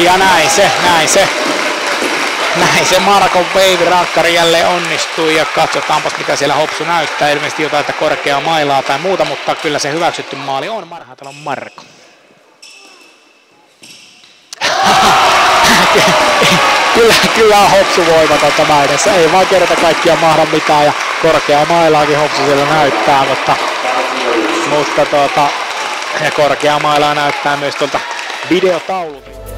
Ja näin se Markon veivirankkari jälleen onnistui ja katsotaanpas mitä siellä Hopsu näyttää. Ilmeisesti jotain, että korkeaa mailaa tai muuta, mutta kyllä se hyväksytty maali on Marhatalon Marko. Kyllä on Hopsu voimaton tämä edessä. Ei vaan kerta kaikkia mahda mitään ja korkeaa mailaakin Hopsu siellä näyttää, mutta ja korkeaa mailaa näyttää myös tuolta videotaululta.